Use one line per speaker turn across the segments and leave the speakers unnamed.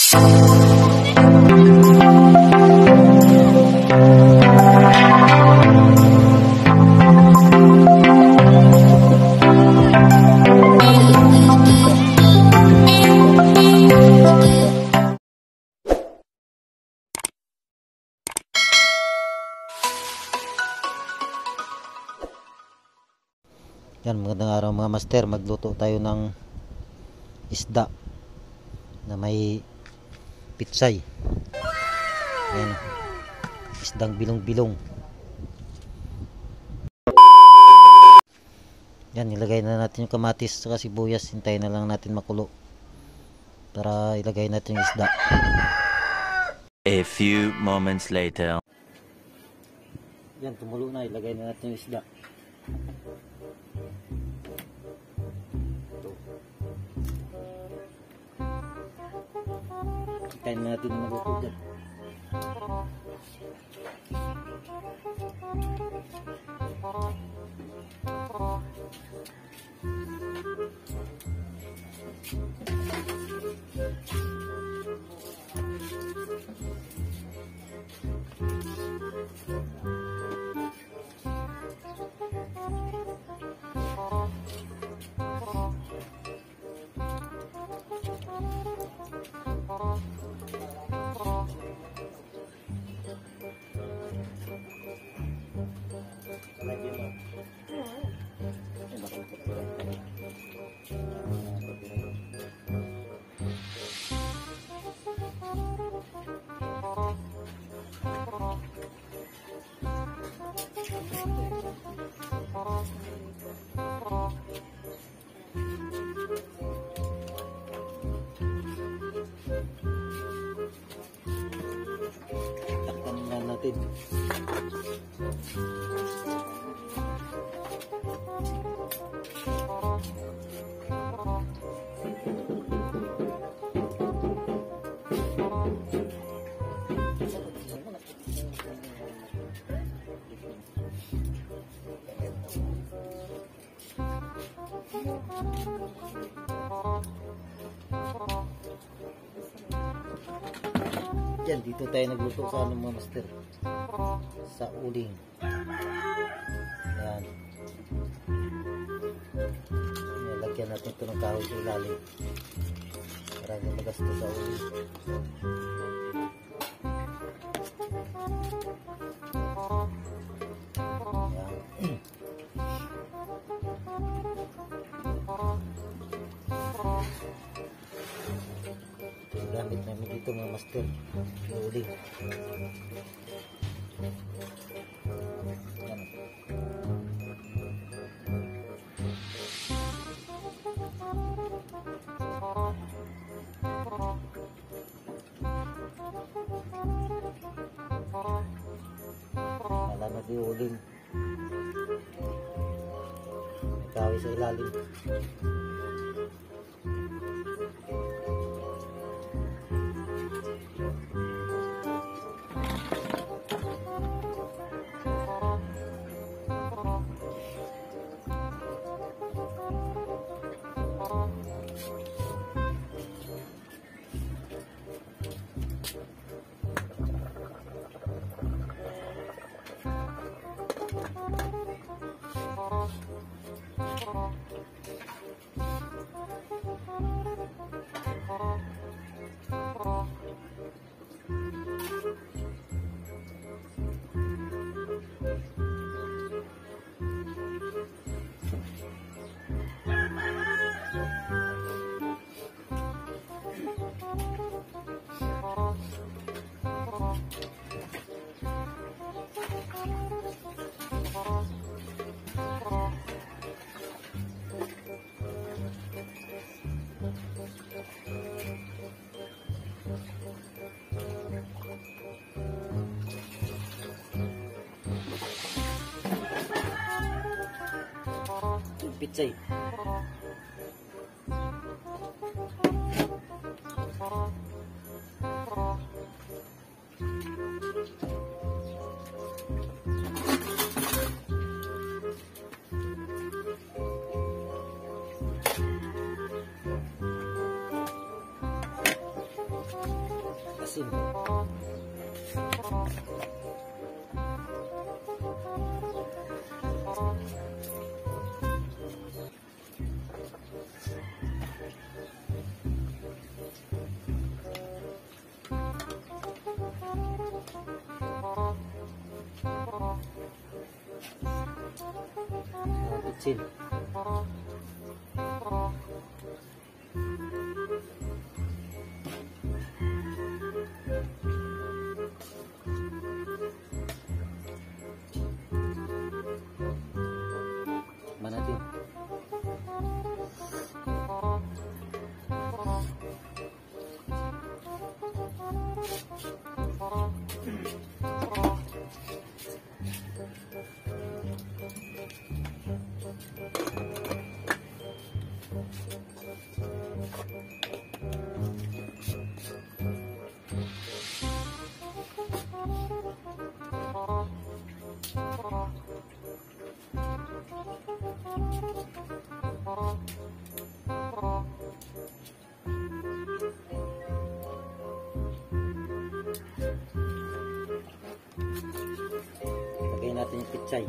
Yan, magandang araw mga master. Magluto tayo ng isda na may pitsay. Yan, isdang bilong-bilong. Yan, ilagay na natin yung kamatis at sibuyas. Hintayin na lang natin makulo para ilagay natin yung isda.
A few moments later.
Yan, tumulo na. Ilagay na natin yung isda. Hintayin na natin na maluto dyan. Takpan na natin. Yan, dito tayo nagluto sa ano mga master, sa uling. Yan, lagyan natin ito ng kahoy sa ilalim para hindi magasto sa uling. Yan. Gamit namin dito mga master, uling. Yan. Malaman yung uling, may kahoy sa ilalim. Pitsay. asin. Bitsin. Natin. Lagay natin yung pitsay.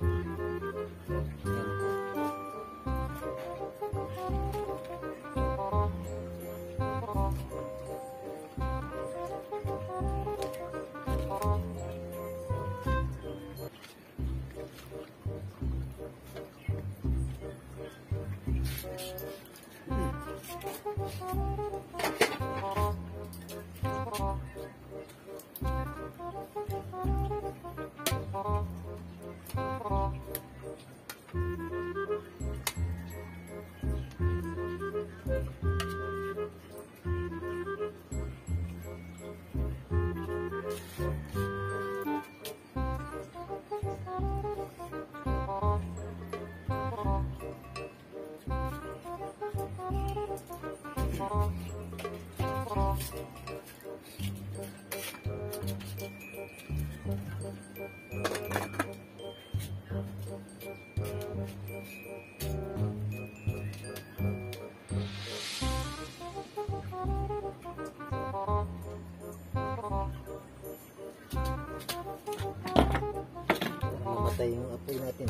Mamatay yung apoy natin.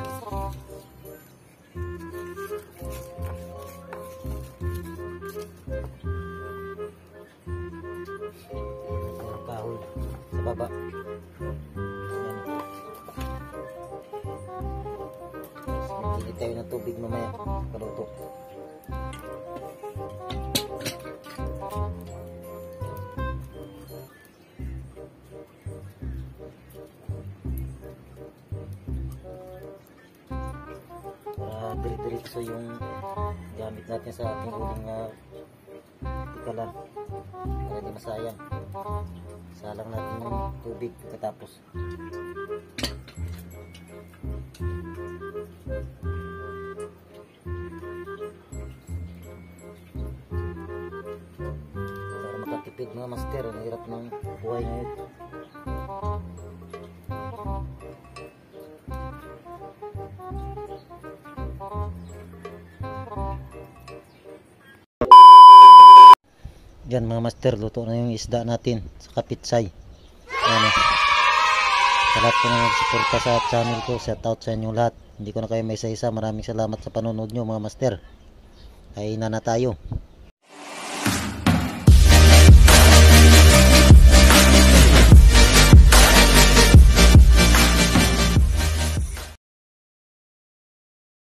Ang kahoy sa baba. Hindi tayo ng tubig mamaya kaluto. Diretso yung gamit natin sa ating uling tikalan para di masayang. Salang natin yung tubig pagkatapos. Para makatipid mga master, ang hirap ng buhay ngayon. Yan mga master, luto na yung isda natin sa kapitsay. Ayan, sa lahat po na nagsuporta sa channel ko, shout out sa inyo lahat. Hindi ko na kayo may isa-isa. Maraming salamat sa panonood nyo mga master. Kainan na tayo.